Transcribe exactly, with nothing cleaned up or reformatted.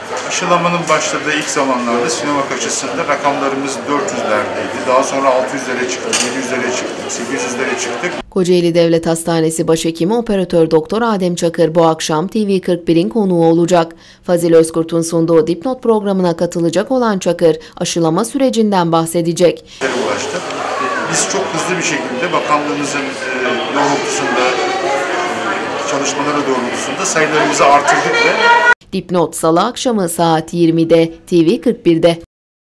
Aşılamanın başladığı ilk zamanlarda Sinovac aşısında rakamlarımız dört yüzlerdeydi. Daha sonra altı yüzlere çıktık, yedi yüzlere çıktık, sekiz yüzlere çıktık. Kocaeli Devlet Hastanesi Başhekimi Operatör Doktor Adem Çakır bu akşam T V kırk bir'in konuğu olacak. Fazil Özkurt'un sunduğu Dipnot programına katılacak olan Çakır, aşılama sürecinden bahsedecek. Ulaştık. Biz çok hızlı bir şekilde bakanlığımızın doğrultusunda, çalışmaları doğrultusunda sayılarımızı artırdık ve Dipnot Salı akşamı saat yirmide T V kırk bir'de.